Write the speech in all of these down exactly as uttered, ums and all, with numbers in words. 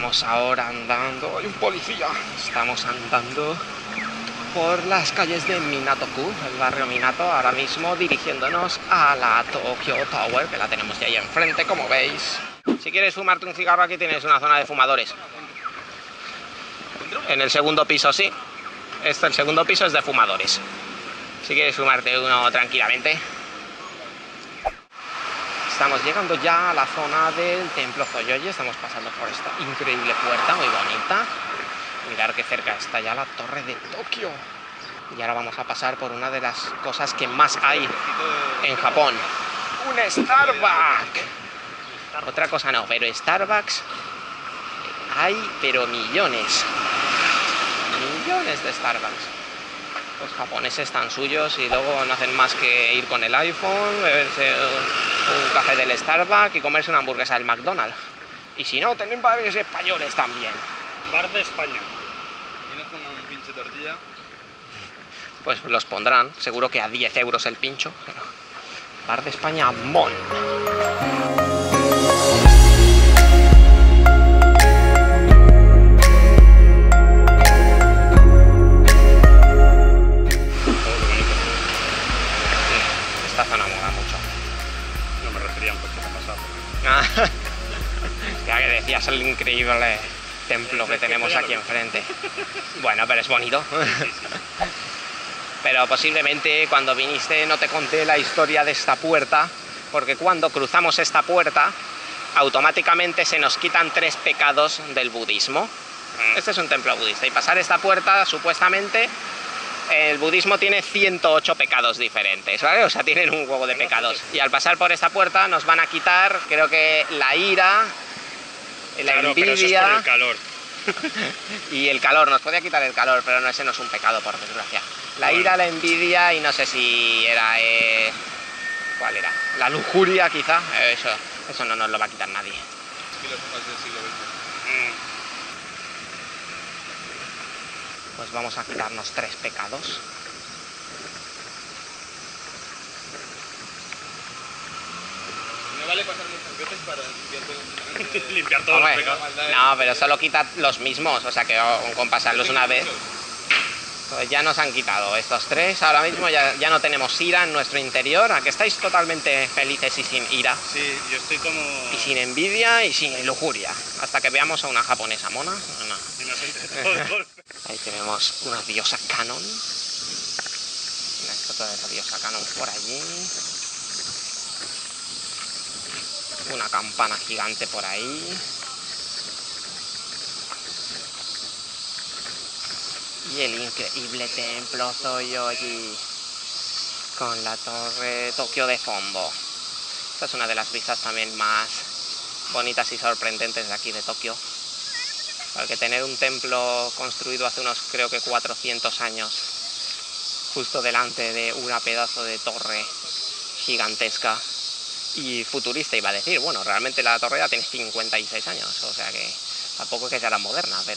estamos ahora andando... ¡Hay un policía! Estamos andando por las calles de Minato-ku, el barrio Minato, ahora mismo dirigiéndonos a la Tokyo Tower, que la tenemos ya ahí enfrente, como veis. Si quieres fumarte un cigarro, aquí tienes una zona de fumadores. En el segundo piso, sí. Este, el segundo piso es de fumadores. Si quieres fumarte uno tranquilamente. Estamos llegando ya a la zona del templo Zoyoyi. Estamos pasando por esta increíble puerta, muy bonita. Mirad que cerca está ya la torre de Tokio. Y ahora vamos a pasar por una de las cosas que más hay en Japón. ¡Un Starbucks! Otra cosa no, pero Starbucks hay, pero millones. Millones de Starbucks. Los japoneses están suyos y luego no hacen más que ir con el iPhone, beberse un café del Starbucks y comerse una hamburguesa del McDonald's. Y si no, tienen bares españoles también. Bar de España. ¿Y no pongan un pinche tortilla? Pues los pondrán, seguro que a diez euros el pincho. Pero... Bar de España, Mall. Esta zona mola mucho. No me refería a un coche que ha pasado. Ya que decías el increíble templo que tenemos aquí enfrente. Bueno, pero es bonito. Pero posiblemente cuando viniste no te conté la historia de esta puerta, porque cuando cruzamos esta puerta, automáticamente se nos quitan tres pecados del budismo. Este es un templo budista y pasar esta puerta, supuestamente, el budismo tiene ciento ocho pecados diferentes, ¿vale? O sea, tienen un huevo de pecados. Y al pasar por esta puerta nos van a quitar, creo que la ira, la claro, envidia... pero eso es por el calor. Y el calor, nos podía quitar el calor, pero no, ese no es un pecado, por desgracia. La bueno. ira, la envidia y no sé si era... Eh... ¿Cuál era? La lujuria, quizá. Eso, eso no nos lo va a quitar nadie. Filósofos del siglo veinte. Mm. Pues vamos a quitarnos tres pecados. No vale pasar muchas veces para limpiar, limpiar todos Hombre, los pecados. No, pero solo quita los mismos, o sea que con pasarlos una vez... Pues ya nos han quitado estos tres, ahora mismo ya, ya no tenemos ira en nuestro interior, a que estáis totalmente felices y sin ira. Sí, yo estoy como... Y sin envidia y sin lujuria, hasta que veamos a una japonesa mona. No. Ahí tenemos una diosa Canon, una estatua de la diosa Canon por allí, una campana gigante por ahí. Y el increíble templo Zoyoyi con la torre Tokio de fondo. Esta es una de las vistas también más bonitas y sorprendentes de aquí de Tokio. Porque tener un templo construido hace unos, creo que cuatrocientos años, justo delante de una pedazo de torre gigantesca y futurista, iba a decir. Bueno, realmente la torre ya tiene cincuenta y seis años, o sea que tampoco es que sea tan moderna, pero...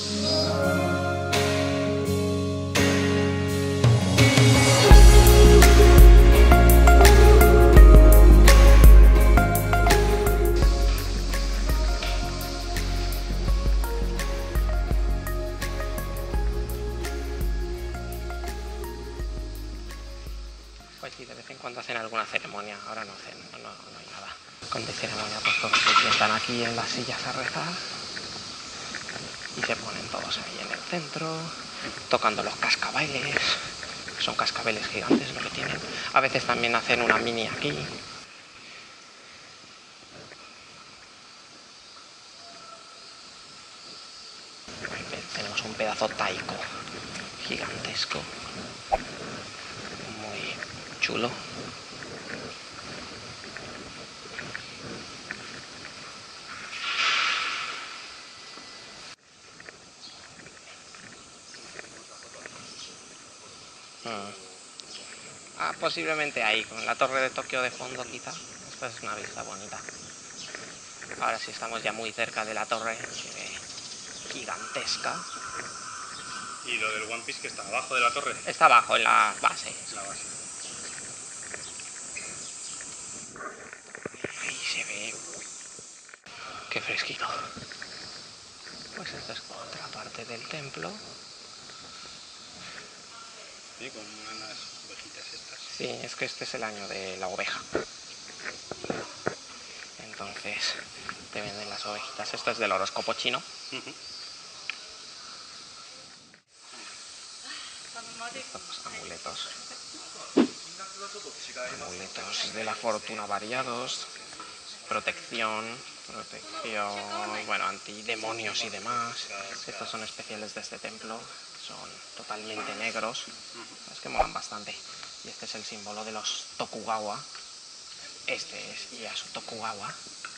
Pues sí, de vez en cuando hacen alguna ceremonia, ahora no hacen, no, no, no hay nada. Cuando hay ceremonia, pues todos se sientan aquí en las sillas a rezar y se ponen todos ahí en el centro, tocando los cascabeles. Son cascabeles gigantes lo que tienen. A veces también hacen una mini aquí. Tenemos un pedazo taiko gigantesco. Chulo. Hmm. Ah, posiblemente ahí, con la torre de Tokio de fondo quizá. Esta es una vista bonita. Ahora sí estamos ya muy cerca de la torre, gigantesca. ¿Y lo del One Piece que está abajo de la torre? Está abajo, en la base. La base. Ahí se ve. Qué fresquito. pues esta es otra parte del templo. Sí, con unas ovejitas estas. Sí, es que este es el año de la oveja. Entonces te venden las ovejitas. Esto es del horóscopo chino. Uh-huh. Estos amuletos. Amuletos de la fortuna variados. Protección, protección, bueno, antidemonios y demás. Estos son especiales de este templo. Son totalmente negros. Es que molan bastante. Y este es el símbolo de los Tokugawa. Este es Ieyasu Tokugawa.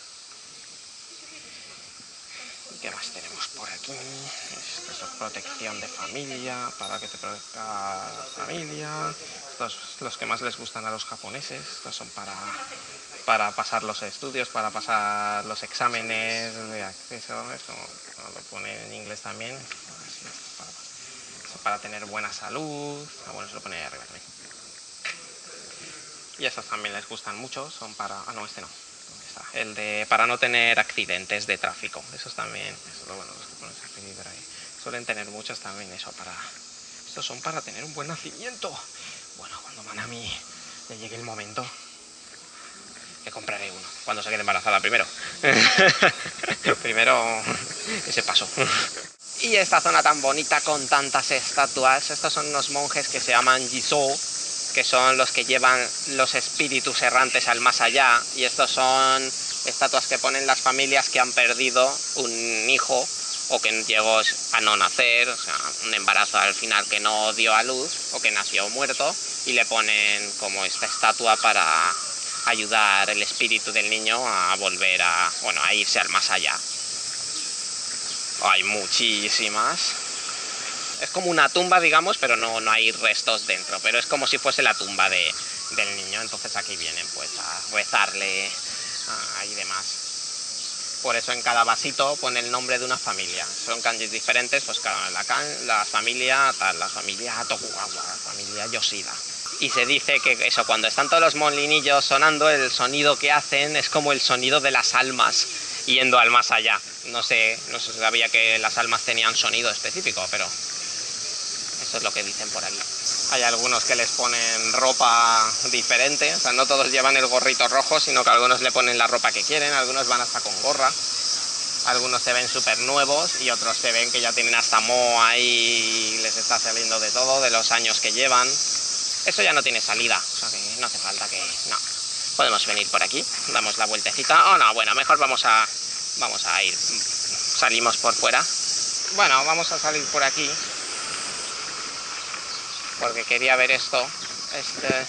¿Y qué más tenemos por aquí? Esto es protección de familia, para que te proteja la familia. Estos son los que más les gustan a los japoneses. Estos son para, para pasar los estudios, para pasar los exámenes de acceso. Esto lo pone en inglés también. Para, para tener buena salud. Ah, bueno, se lo pone ahí arriba también. Y estos también les gustan mucho. Son para... Ah, no, este no. El de para no tener accidentes de tráfico. Esos también, eso es lo bueno, los que ponen aquí por ahí. Suelen tener muchos también eso para... Estos son para tener un buen nacimiento. Bueno, cuando Manami le llegue el momento, le compraré uno. Cuando se quede embarazada primero. Primero ese paso. Y esta zona tan bonita con tantas estatuas. Estos son unos monjes que se llaman Jisoo, que son los que llevan los espíritus errantes al más allá, y estos son estatuas que ponen las familias que han perdido un hijo o que llegó a no nacer, o sea, un embarazo al final que no dio a luz o que nació muerto, y le ponen como esta estatua para ayudar el espíritu del niño a volver a, bueno, a irse al más allá. Hay muchísimas. Es como una tumba, digamos, pero no, no hay restos dentro, pero es como si fuese la tumba de, del niño. Entonces aquí vienen pues a rezarle a, y demás. Por eso en cada vasito pone el nombre de una familia. Son kanjis diferentes, pues cada la, la familia tal, la familia Tokugawa, la familia Yoshida. Y se dice que eso, cuando están todos los molinillos sonando, el sonido que hacen es como el sonido de las almas yendo al más allá. No sé, no se sabía que las almas tenían sonido específico, pero eso es lo que dicen por aquí. Hay algunos que les ponen ropa diferente, o sea, no todos llevan el gorrito rojo, sino que algunos le ponen la ropa que quieren, algunos van hasta con gorra, algunos se ven súper nuevos y otros se ven que ya tienen hasta moho ahí y les está saliendo de todo, de los años que llevan. Eso ya no tiene salida, o sea que no hace falta que... no. Podemos venir por aquí, damos la vueltecita. Oh, no, bueno, mejor vamos a, vamos a ir, salimos por fuera. Bueno, vamos a salir por aquí, porque quería ver esto. Este,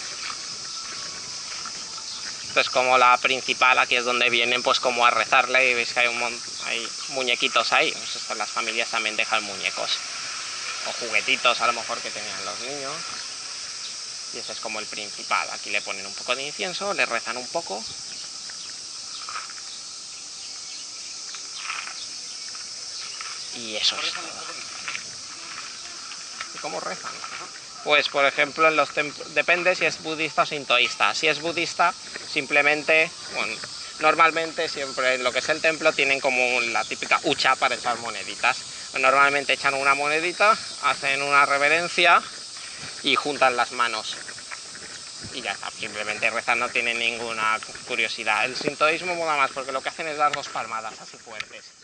esto es como la principal, aquí es donde vienen pues como a rezarle, y veis que hay, un mon hay muñequitos ahí. Pues esto, las familias también dejan muñecos o juguetitos a lo mejor que tenían los niños. Y ese es como el principal. Aquí le ponen un poco de incienso, le rezan un poco. Y eso es todo. ¿Y cómo rezan? Pues por ejemplo en los templos, depende si es budista o sintoísta. Si es budista, simplemente, bueno, normalmente siempre en lo que es el templo tienen como la típica hucha para echar moneditas. Normalmente echan una monedita, hacen una reverencia y juntan las manos. Y ya está, simplemente rezan, no tienen ninguna curiosidad. El sintoísmo mola más porque lo que hacen es dar dos palmadas así fuertes.